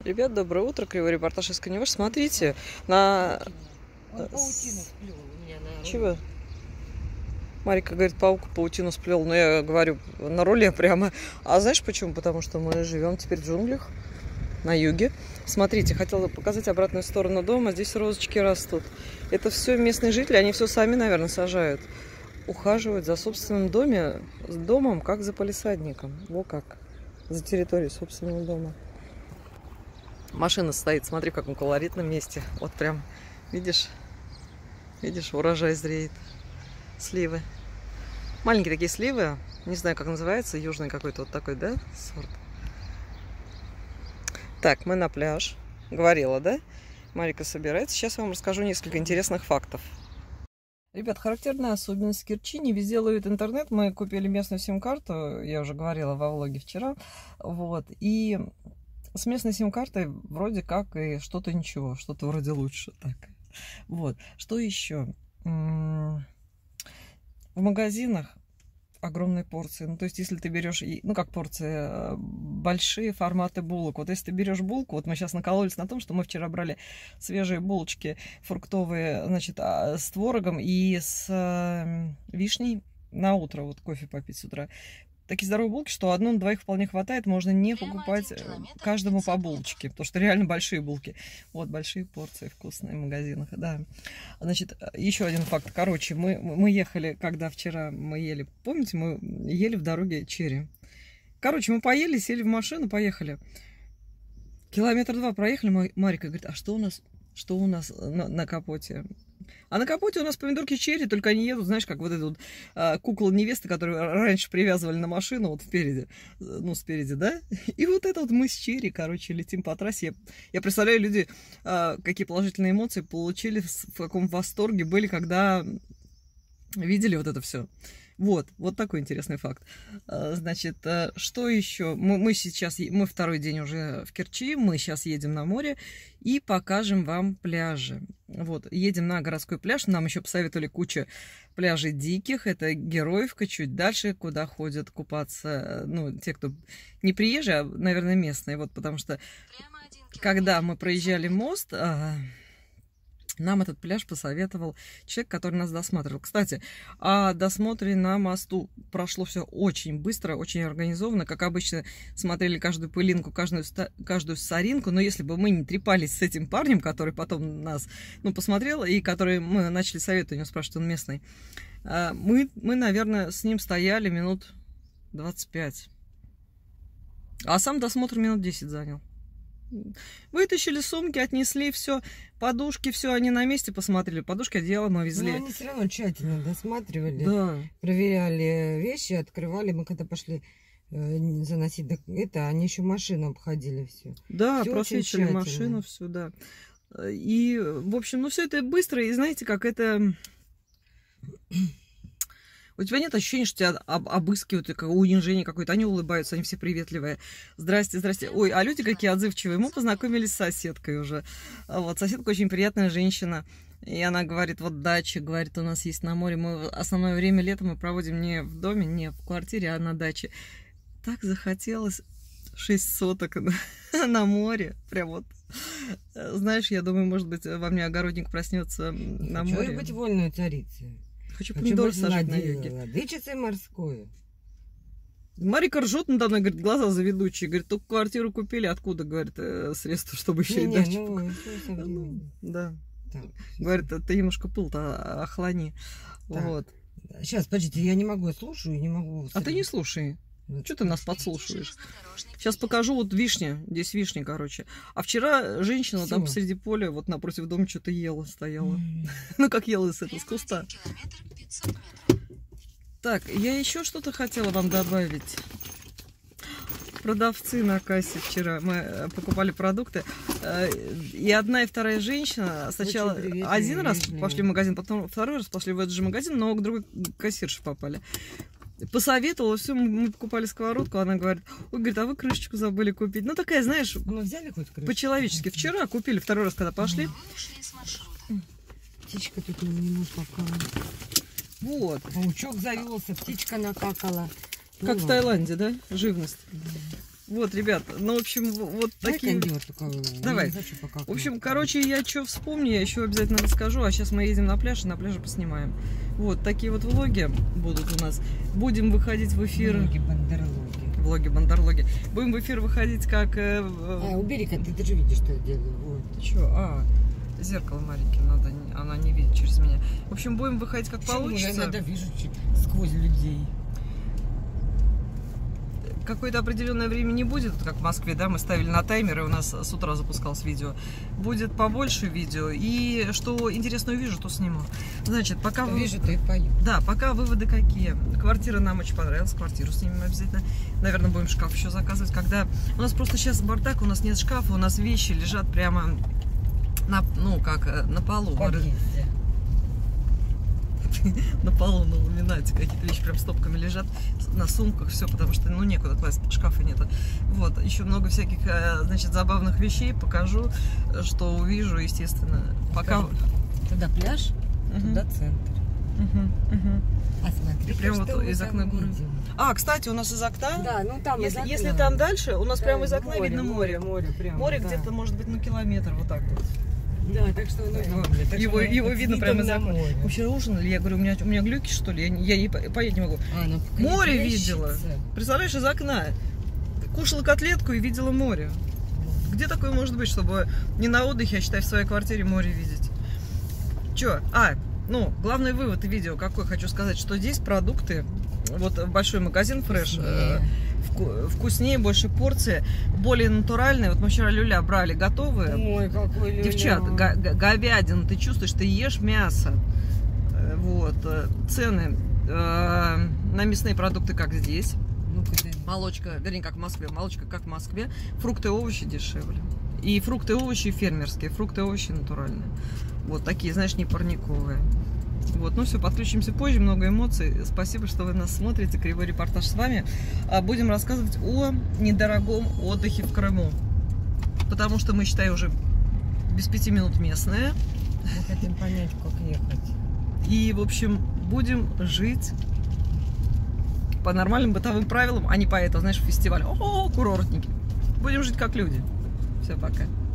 Ребят, доброе утро. Кривой репортаж из Каневаш. Смотрите, на... Он паутину сплел у меня на руле. Чего? Марика говорит, паук паутину сплел. Но я говорю, на руле прямо. А знаешь почему? Потому что мы живем теперь в джунглях, на юге. Смотрите, хотела показать обратную сторону дома. Здесь розочки растут. Это все местные жители, они все сами, наверное, сажают. Ухаживают за собственным домом, как за палисадником. Во как. За территорией собственного дома. Машина стоит, смотри, в каком колоритном месте. Вот прям, видишь, урожай зреет. Сливы. Маленькие такие сливы, не знаю, как называется, южный какой-то вот такой, да, сорт. Так, мы на пляж. Говорила, да? Марика собирается. Сейчас я вам расскажу несколько интересных фактов. Ребят, характерная особенность Керчи. Не везде ловит интернет. Мы купили местную сим-карту, я уже говорила во влоге вчера. Вот, и... С местной сим-картой вроде как и что-то ничего, что-то вроде лучше. Так. Вот. Что еще? В магазинах огромные порции. Ну, то есть, если ты берешь, ну, как порции, большие форматы булок. Вот если ты берешь булку, вот мы сейчас накололись на том, что мы вчера брали свежие булочки фруктовые, значит, с творогом и с вишней на утро, вот кофе попить с утра. Такие здоровые булки, что одну на двоих вполне хватает. Можно не покупать каждому по булочке, потому что реально большие булки. Вот, большие порции вкусные в магазинах, да. Значит, еще один факт. Короче, мы ехали, когда вчера мы ели, помните, мы ели в дороге черри. Короче, мы поели, сели в машину, поехали. Километр 2 проехали, Марика говорит, а что у нас на капоте? А на капоте у нас помидорки черри, только они едут, знаешь, как вот эта вот кукла невесты, которую раньше привязывали на машину, вот впереди, ну, спереди, да? И вот это вот мы с черри, короче, летим по трассе. Я представляю, люди, какие положительные эмоции получили, в каком восторге были, когда видели вот это все. Вот такой интересный факт. Значит, что еще? Мы второй день уже в Керчи, мы сейчас едем на море и покажем вам пляжи. Вот, едем на городской пляж, нам еще посоветовали кучу пляжей диких, это Героевка, чуть дальше, куда ходят купаться, ну, те, кто не приезжие, а, наверное, местные, вот, потому что, когда мы проезжали мост... Нам этот пляж посоветовал человек, который нас досматривал. Кстати, о досмотре на мосту прошло все очень быстро, очень организованно. Как обычно, смотрели каждую пылинку, каждую соринку. Но если бы мы не трепались с этим парнем, который потом нас посмотрел, и который мы начали советовать, у него спрашивают, он местный, мы, наверное, с ним стояли минут 25. А сам досмотр минут 10 занял. Вытащили сумки, отнесли все, подушки, все, они на месте посмотрели. Подушки, одеяло мы везли. Но они все равно тщательно досматривали, да. Проверяли вещи, открывали. Мы когда пошли заносить это, они еще машину обходили все. Да, просвечили машину, все, да. И, в общем, все это быстро, и знаете, как это... У тебя нет ощущения, что тебя обыскивают, как унижение какое-то. Они улыбаются, они все приветливые. Здрасте, здрасте. Ой, а люди какие отзывчивые. Мы познакомились с соседкой уже. Вот, соседка очень приятная женщина. И она говорит, вот дача, говорит, у нас есть на море. Мы основное время лета мы проводим не в доме, не в квартире, а на даче. Так захотелось 6 соток на море. Прям вот. Знаешь, я думаю, может быть, во мне огородник проснется на море. Хочу быть вольной царицей. Хочу помидоры сажать на юге. Владычица морскую. Марика ржет надо мной, говорит, глаза заведущие. Говорит, только квартиру купили, откуда, говорит, средства, чтобы еще и дачу. Да. Так, говорит, ты немножко пыл-то охлани. Вот. Сейчас, подождите, я не могу, я слушаю, не могу. А ты не слушай. Что ты нас подслушиваешь? Сейчас покажу, вот вишня. Здесь вишня, короче. А вчера женщина там посреди поля, вот напротив дома, что-то ела, стояла. Ну, как ела с куста. Так, я еще что-то хотела вам добавить. Продавцы на кассе вчера. Мы покупали продукты. И одна, и вторая женщина сначала один раз пошли в магазин, потом второй раз пошли в этот же магазин, но к другой кассирше попали. Посоветовала, все, мы покупали сковородку, она говорит, ой, говорит, а вы крышечку забыли купить. Ну, такая, знаешь, мы взяли хоть крышечку? По-человечески. Вчера купили, второй раз, когда пошли. Птичка тут немножко какала. Вот. Паучок завелся, птичка накакала. Как в Таиланде, да? Живность. Вот, ребят, ну, в общем, вот такие... Давай. В общем, короче, я что вспомню, я еще обязательно расскажу. А сейчас мы едем на пляж, и на пляже поснимаем. Вот, такие вот влоги будут у нас. Будем выходить в эфир... Влоги-бандерлоги. Будем в эфир выходить как... Убери-ка, ты же видишь, что я делаю. Вот. Че? Зеркало маленькое надо, она не видит через меня. В общем, будем выходить как получится. Я иногда вижу сквозь людей. Какое-то определенное время не будет, как в Москве, да, мы ставили на таймер, и у нас с утра запускалось видео. Будет побольше видео, и что интересно увижу, то сниму. Значит, пока... Вижу, то и пою. Да, пока выводы какие. Квартира нам очень понравилась, квартиру снимем обязательно. Наверное, будем шкаф еще заказывать, когда... У нас просто сейчас бардак, у нас нет шкафа, у нас вещи лежат прямо на, ну, как, на полу. На полу, на ламинате какие-то вещи прям стопками лежат, на сумках, все, потому что, ну, некуда класть, шкафа нету. Вот, еще много всяких, значит, забавных вещей покажу, что увижу, естественно. Пока... Туда пляж, туда центр. А смотри, прямо вот из окна горы. Кстати, у нас из окна, да, ну, там если там дальше, у нас прямо из окна видно море. Море где-то, может быть, километр, вот так вот. Да, так что его видно прямо из окна. Мы вчера ужинали, я говорю, у меня глюки, что ли? Я не поесть не могу. Море видела. Представляешь, из окна. Кушала котлетку и видела море. Где такое может быть, чтобы не на отдыхе, а считай, в своей квартире море видеть? Че? Ну, главный вывод и видео какой хочу сказать, что здесь продукты, вот большой магазин Фреш, вкуснее, больше порции, более натуральные. Вот мы вчера люля брали готовые. Ой, какой люля. Девчат, говядина, ты чувствуешь, ты ешь мясо. Вот. Цены на мясные продукты как здесь. Молочка, вернее, как в Москве. Молочка как в Москве. Фрукты и овощи дешевле. И фрукты и овощи фермерские, фрукты и овощи натуральные. Вот такие, знаешь, не парниковые. Вот, ну все, подключимся позже, много эмоций. Спасибо, что вы нас смотрите. Кривой репортаж с вами. Будем рассказывать о недорогом отдыхе в Крыму. Потому что мы, считай, уже без 5 минут местные. Мы хотим понять, как ехать. И, в общем, будем жить по нормальным бытовым правилам, а не по этому, знаешь, фестивалю. О, курортники. Будем жить как люди. Все, пока.